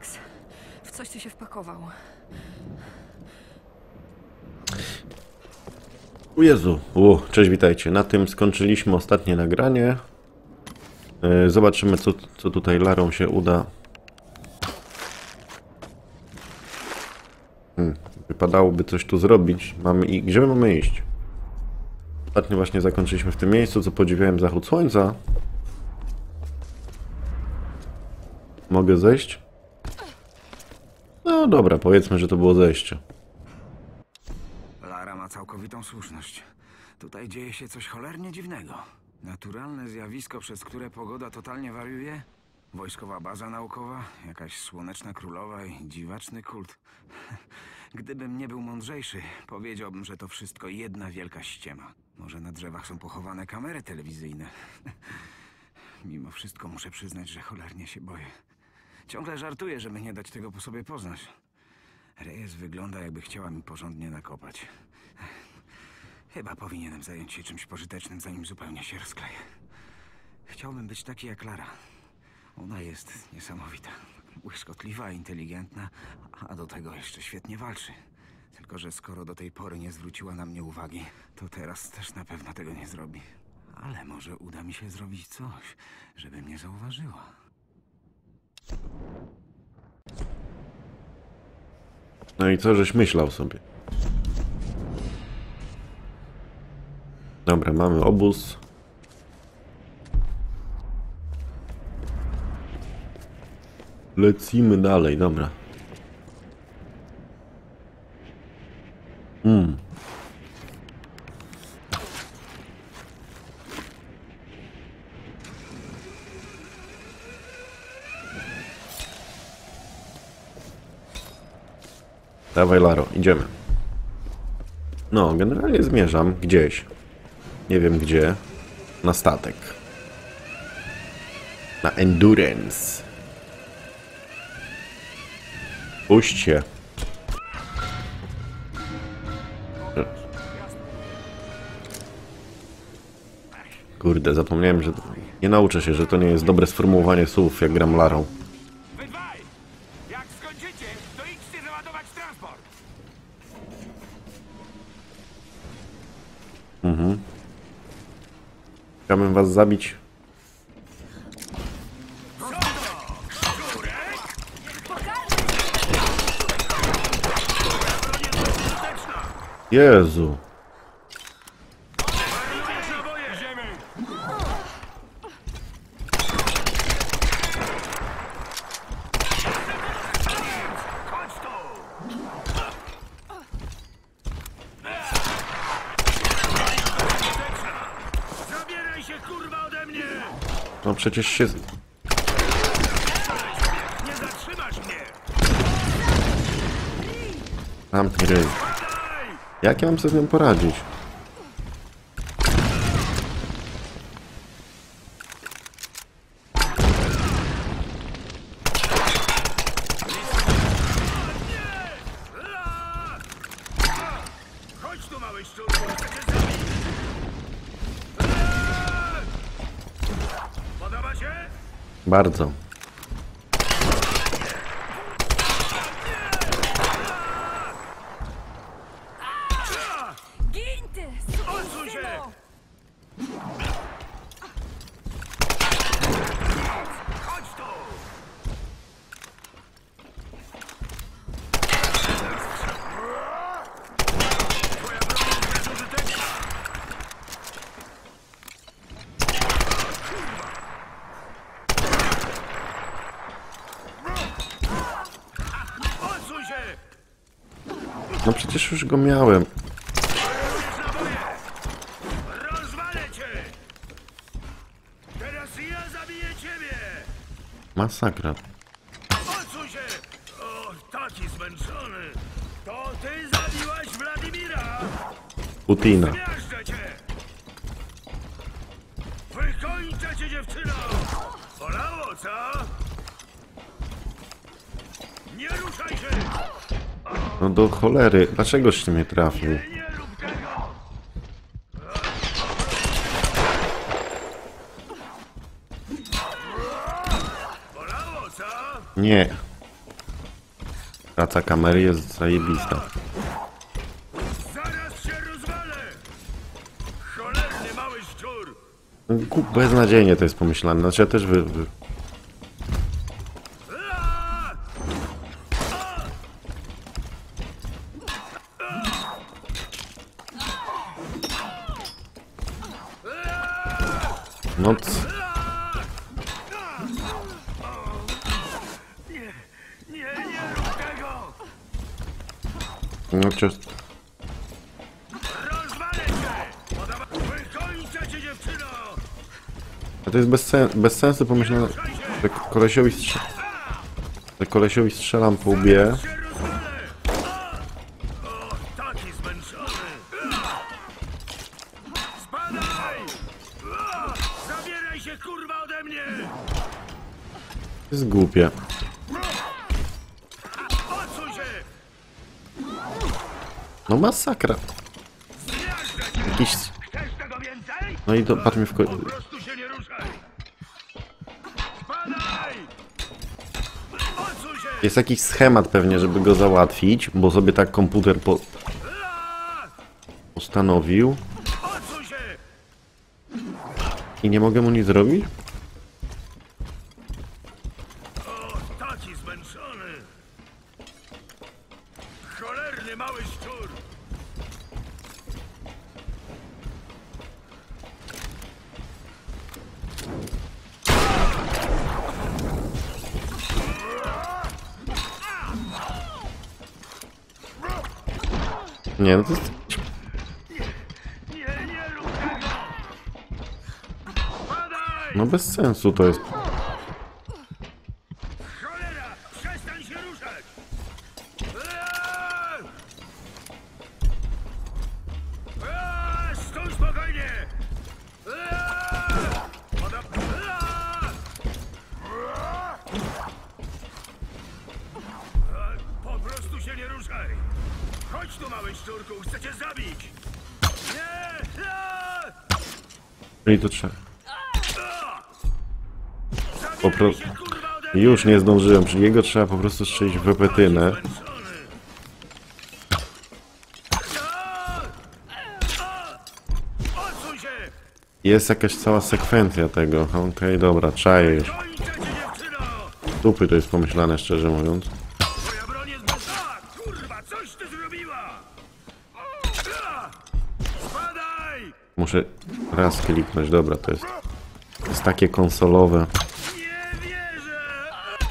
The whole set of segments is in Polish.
Alex. W coś ty się wpakował. O Jezu. Cześć, witajcie. Na tym skończyliśmy ostatnie nagranie. Zobaczymy, co tutaj Larą się uda. Wypadałoby coś tu zrobić. Gdzie my mamy iść? Ostatnio właśnie zakończyliśmy w tym miejscu, co podziwiałem zachód słońca. Mogę zejść? No dobra, powiedzmy, że to było zejście. Lara ma całkowitą słuszność. Tutaj dzieje się coś cholernie dziwnego. Naturalne zjawisko, przez które pogoda totalnie wariuje? Wojskowa baza naukowa? Jakaś słoneczna królowa i dziwaczny kult? Gdybym nie był mądrzejszy, powiedziałbym, że to wszystko jedna wielka ściema. Może na drzewach są pochowane kamery telewizyjne. Mimo wszystko muszę przyznać, że cholernie się boję. Ciągle żartuję, żeby nie dać tego po sobie poznać. Reyes wygląda, jakby chciała mi porządnie nakopać. Chyba powinienem zająć się czymś pożytecznym, zanim zupełnie się rozkleję. Chciałbym być taki jak Lara. Ona jest niesamowita. Błyskotliwa, inteligentna, a do tego jeszcze świetnie walczy. Tylko że skoro do tej pory nie zwróciła na mnie uwagi, to teraz też na pewno tego nie zrobi. Ale może uda mi się zrobić coś, żeby mnie zauważyła. No i co żeś myślał sobie? Dobra, mamy obóz. Lecimy dalej, dobra. Dawaj, Laro, idziemy. No, generalnie zmierzam gdzieś. Nie wiem gdzie. Na statek. Na Endurance. Puść się. Kurde, zapomniałem, że... Nie nauczę się, że to nie jest dobre sformułowanie słów, jak gram Larą. Wy dwaj! Jak skończycie, to idźcie załadować transport! Chciałbym was zabić. Jezu. Zabieraj się, kurwa, ode mnie! No przecież się... Nie zatrzymasz mnie! Zamknij ryj. Jak ja mam sobie z nią poradzić? Chodź tu, mały szczurku, chcę cię zabić! Podoba się? Bardzo. Gin ty! Odsuń się! Chodź tu! Twoja broń jest bezużyteczna! Odsuń się! No przecież już go miałem. Rozwalę cię! Teraz ja zabiję ciebie! Masakra. Odsuń się! O, taki zmęczony! To ty zabiłaś Władimira! Putina. Zmiażdżę cię! Wykończę cię, dziewczyno! Bolało, co? Nie ruszaj się! No do cholery. Dlaczegoś ty mnie trafił? Nie rób tego! Bolało, co? Nie. Praca kamery jest zajebista. Zaraz się rozwalę! Cholerny mały szczur! Beznadziejnie to jest pomyślane. Znaczy ja też No Nie rób tego! no cios. Rozwalę cię! Wykończę cię, dziewczyno! A to jest bez sensu pomyślane, że kolesiowi strzelam po łbie. Się rozwalę! O, taki zmęczony! Spadaj! Zabieraj się, kurwa, ode mnie! To jest głupie. Odsuń się! No masakra. Jakiś... Chcesz tego więcej? No i patrz mi w Po prostu się nie ruszaj! Spadaj! Odsuń się! Jest jakiś schemat pewnie, żeby go załatwić, bo sobie tak komputer postanowił Odsuń się! i nie mogę mu nic zrobić? O, taki zmęczony! Cholerny mały szczur! Nie, no to jest... Nie rób tego! Spadaj! No bez sensu to jest. Cholera! Przestań się ruszać! Stój spokojnie! Po prostu się nie ruszaj! Chodź tu, mały szczurku, chcę cię zabić! Nie! Czyli to trzeba. Zabieraj się, kurwa, ode mnie! Już nie zdążyłem, czyli jego trzeba po prostu strzelić w łepetynę. Zmęczony! Odsuń się! Jest jakaś cała sekwencja tego. Okej, dobra, czaję już. Kończę cię, dziewczyno! Dupy to jest pomyślane, szczerze mówiąc. Twoja broń jest bez... Kurwa, coś ty zrobiła! Spadaj! Muszę raz kliknąć, dobra, to jest takie konsolowe. Nie wierzę!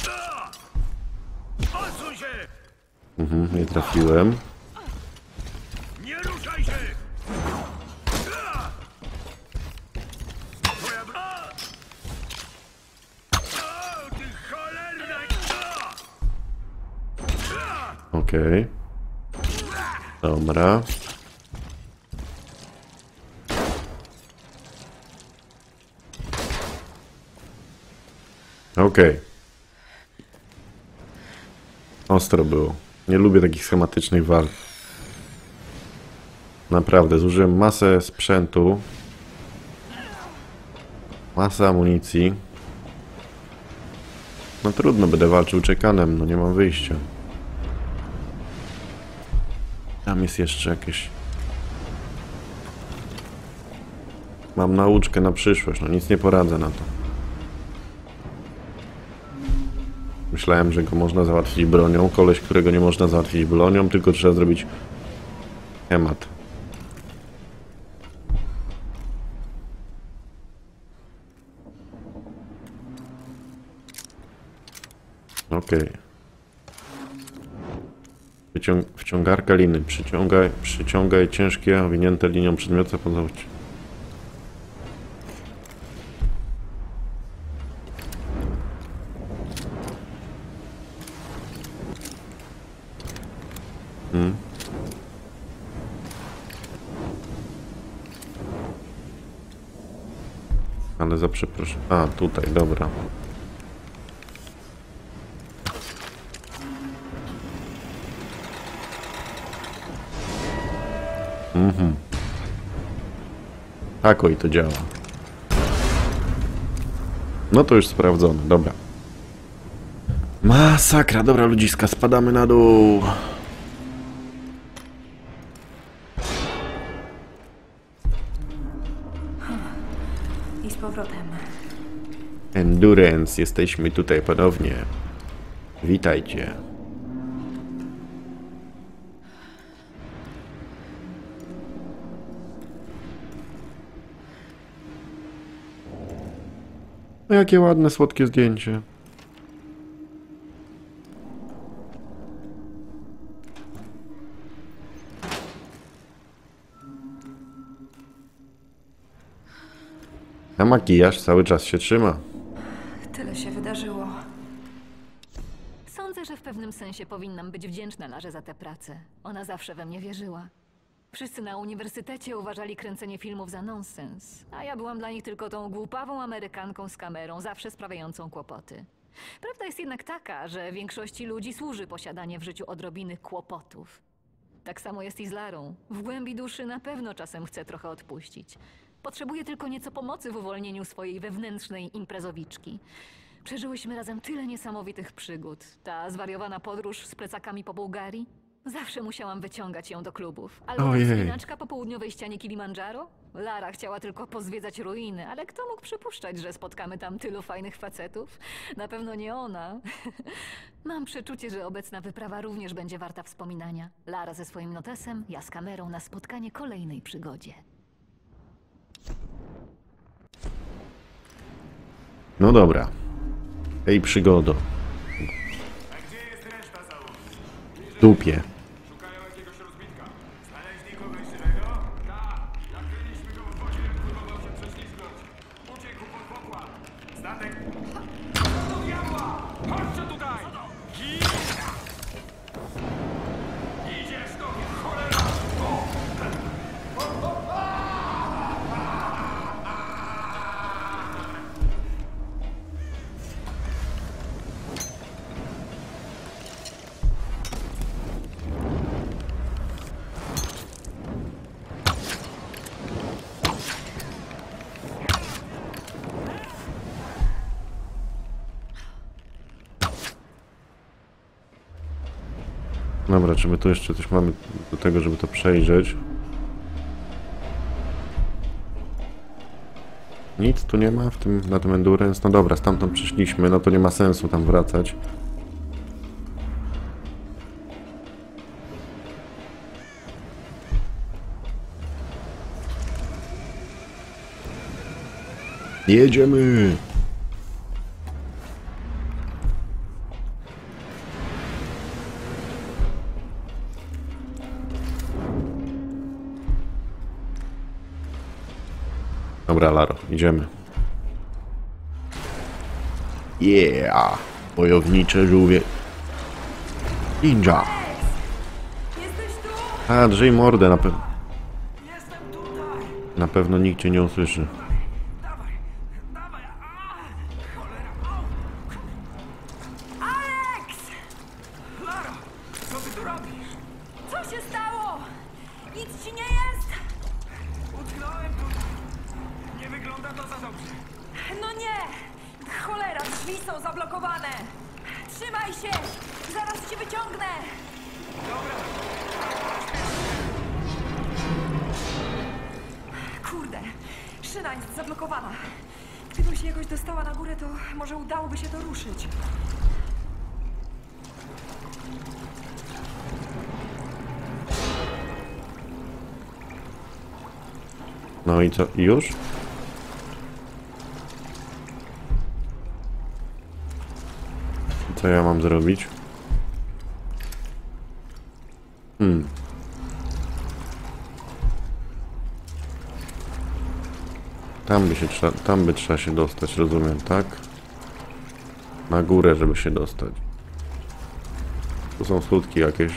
Odsuń się! Nie trafiłem. Nie ruszaj się! Twoja broń... O, ty cholerna... Okej. Dobra. Okej. Ostro było. Nie lubię takich schematycznych walk. Naprawdę, zużyłem masę sprzętu. Masę amunicji. No trudno, będę walczył czekanem, no nie mam wyjścia. Tam jest jeszcze jakieś... Mam nauczkę na przyszłość, no nic nie poradzę na to. Myślałem, że go można załatwić bronią. Koleś, którego nie można załatwić bronią, tylko trzeba zrobić schemat. Okej. Wciągarka liny. Przyciągaj ciężkie, owinięte linią przedmioty podać. Ale za przepraszam. A, tutaj, dobra. Tak, oj, to działa. No to już sprawdzone, dobra. Masakra, dobra ludziska, spadamy na dół. I z powrotem. Endurance, jesteśmy tutaj ponownie. Witajcie. No jakie ładne, słodkie zdjęcie. A makijaż cały czas się trzyma. Tyle się wydarzyło. Sądzę, że w pewnym sensie powinnam być wdzięczna Larze za tę pracę. Ona zawsze we mnie wierzyła. Wszyscy na uniwersytecie uważali kręcenie filmów za nonsens, a ja byłam dla nich tylko tą głupawą Amerykanką z kamerą, zawsze sprawiającą kłopoty. Prawda jest jednak taka, że większości ludzi służy posiadanie w życiu odrobiny kłopotów. Tak samo jest i z Larą. W głębi duszy na pewno czasem chce trochę odpuścić. Potrzebuje tylko nieco pomocy w uwolnieniu swojej wewnętrznej imprezowiczki. Przeżyłyśmy razem tyle niesamowitych przygód. Ta zwariowana podróż z plecakami po Bułgarii. Zawsze musiałam wyciągać ją do klubów. Albo Ojej. wspinaczka po południowej ścianie Kilimandżaro? Lara chciała tylko pozwiedzać ruiny, ale kto mógł przypuszczać, że spotkamy tam tylu fajnych facetów? Na pewno nie ona. Mam przeczucie, że obecna wyprawa również będzie warta wspominania. Lara ze swoim notesem, ja z kamerą na spotkanie kolejnej przygodzie. No dobra. Ej, przygodo. Gdzie jest reszta załogi? W dupie. Szukają jakiegoś rozbitka. Znaleźli kogoś żywego? Tak. Jak byliśmy go w wodzie, próbował się prześlizgnąć. Uciekł pod pokład. Statek... Co do diabła? Chodźcie tutaj! Idziesz do cholera! Dobra, czy my tu jeszcze coś mamy do tego, żeby to przejrzeć? Nic tu nie ma w tym, na tym endurance? No dobra, stamtąd przyszliśmy, no to nie ma sensu tam wracać. Jedziemy! Dobra, Laro, idziemy. Yeah! Wojownicze żółwie. Ninja! Jesteś tu? A, drzyj mordę, na pewno. Jestem tutaj! Na pewno nikt cię nie usłyszy. Dawaj! Dawaj! Cholera! Au! Alex! Lara! Co ty tu robisz? Co się stało? Nic ci nie jest? Utknąłem tu! Nie wygląda to za dobrze! No nie! Cholera, drzwi są zablokowane! Trzymaj się! Zaraz ci wyciągnę! Kurde, szyna jest zablokowana. Gdybym się jakoś dostała na górę, to może udałoby się to ruszyć. No i co, już? Co ja mam zrobić? Tam by trzeba się dostać, rozumiem, tak? Na górę, żeby się dostać. Tu są schódki jakieś.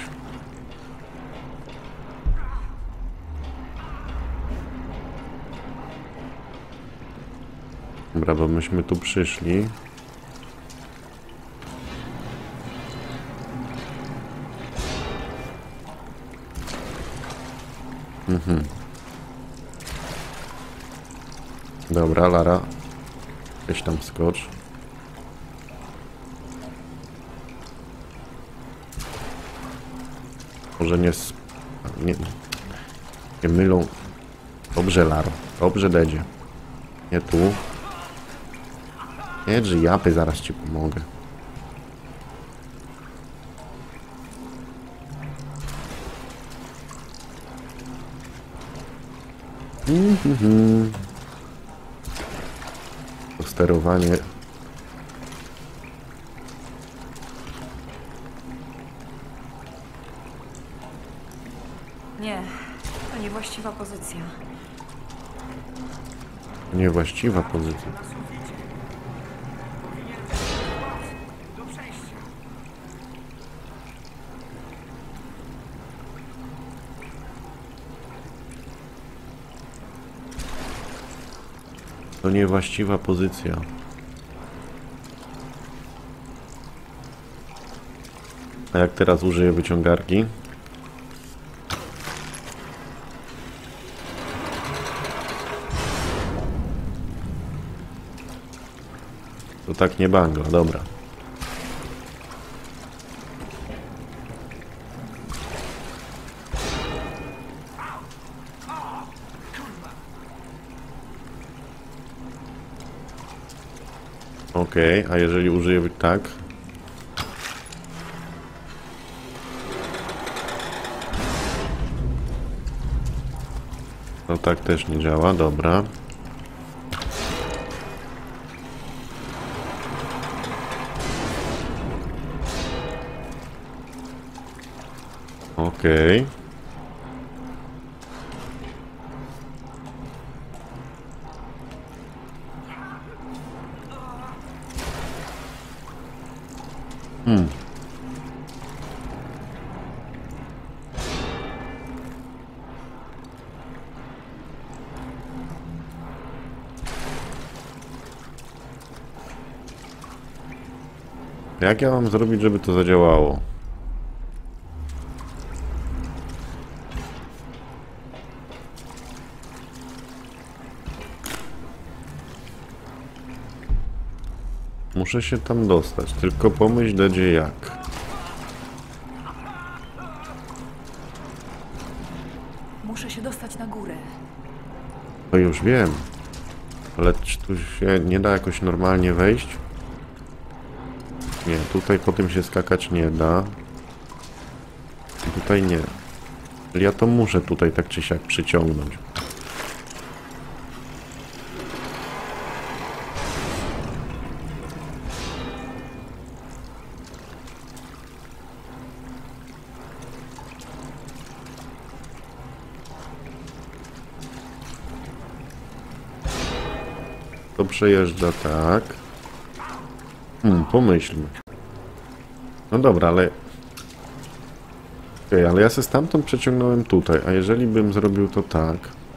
Dobra, bo myśmy tu przyszli. Dobra, Lara. Weź tam skocz. Może nie, nie mylą. Dobrze, Laro. Dobrze, Dedzie. Nie tu. Nie, że japy, zaraz ci pomogę. To sterowanie. Nie, to niewłaściwa pozycja. Niewłaściwa pozycja. Do przejścia. To niewłaściwa pozycja. A jak teraz użyję wyciągarki? To tak nie bangla, dobra. Okej, a jeżeli użyję tak? To tak też nie działa, dobra. Okej. Jak ja mam zrobić, żeby to zadziałało? Muszę się tam dostać, tylko pomyśl, Dedzie, jak. Muszę się dostać na górę. To już wiem. Ale czy tu się nie da jakoś normalnie wejść? Nie, tutaj po tym się skakać nie da. Tutaj nie. Czyli ja to muszę tutaj tak czy siak przyciągnąć. To przejeżdża tak. Pomyślmy. No dobra, ale... Okej, ale ja se stamtąd przeciągnąłem tutaj, a jeżeli bym zrobił to tak...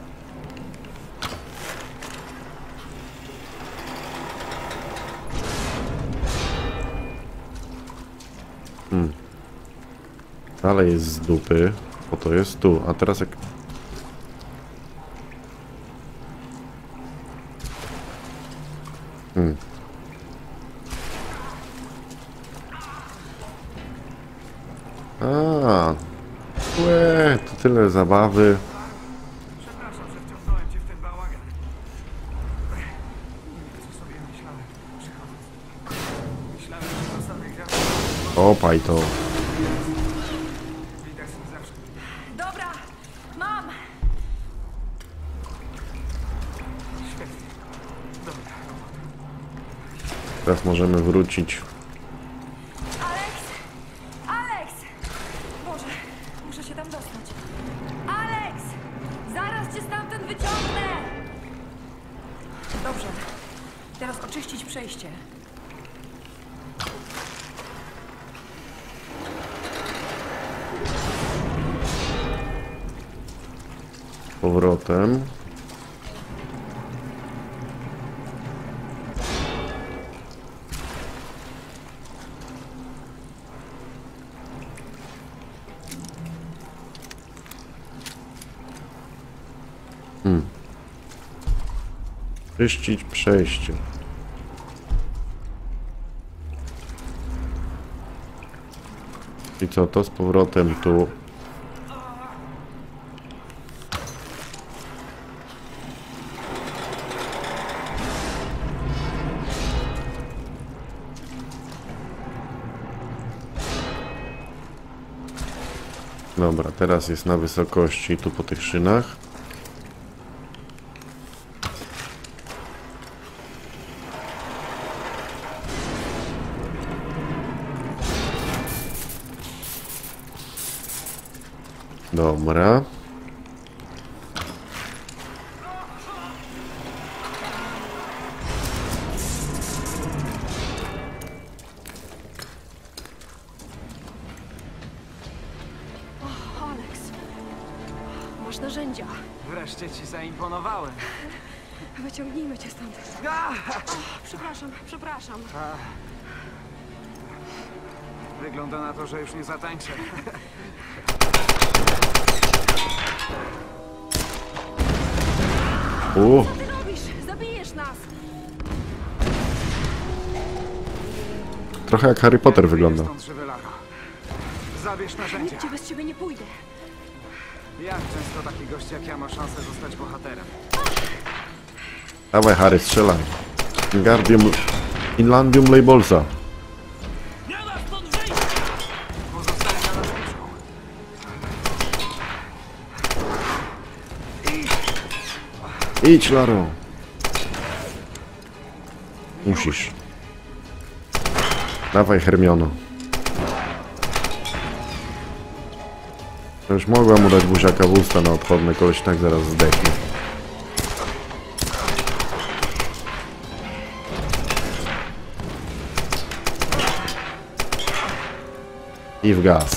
Dalej jest z dupy, bo to jest tu, a teraz jak... To tyle zabawy. Przepraszam, że wciągnąłem cię w ten bałagan. Nie wiem, co sobie myślałem, przychodząc. Myślałem, że dostanę gwiazdę. Opaj to. Widać zawsze. Dobra, mam! Świetnie. Dobra. Teraz możemy wrócić. Alex! Alex! Boże, muszę się tam dostać. Alex! Zaraz cię stamtąd wyciągnę! Dobrze. Teraz oczyścić przejście. Powrotem. Czyścić przejście. I co, to z powrotem tu. Dobra, teraz jest na wysokości, tu po tych szynach. Dobra. Alex, masz narzędzia. Wreszcie ci zaimponowałem. Wyciągnijmy cię stąd. Przepraszam. Wygląda na to, że już nie zatańczę. O, Co ty robisz? Zabijesz nas. trochę jak Harry Potter wygląda. Stąd żywy, Lara. Zabierz narzędzia. Nigdzie bez ciebie nie pójdę. Jak często taki gość jak ja ma szansę zostać bohaterem? Dawaj Harry, strzelaj. Inlandium Labelsa. Pozostali na nas liczą. Idź, Laro. Musisz. Dawaj, Hermiono. To już mogła mu dać buziaka w usta na odchodne, koleś tak zaraz zdechnie. I w gaz.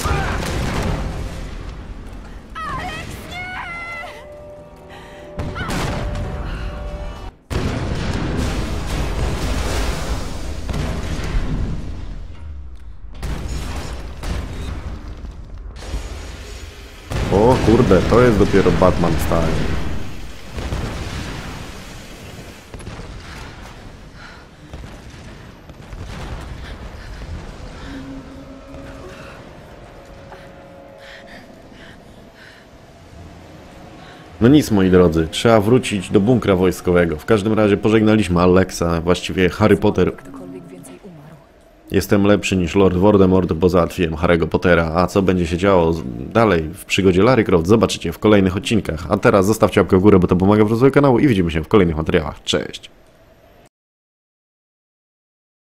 O kurde, to jest dopiero Batman style. No nic, moi drodzy, trzeba wrócić do bunkra wojskowego. W każdym razie pożegnaliśmy Alexa, właściwie Harry Potter. Ktokolwiek więcej umarł. Jestem lepszy niż Lord Voldemort, bo załatwiłem Harry'ego Pottera. A co będzie się działo dalej w przygodzie Lara Croft, zobaczycie w kolejnych odcinkach. A teraz zostawcie łapkę w górę, bo to pomaga w rozwoju kanału i widzimy się w kolejnych materiałach. Cześć!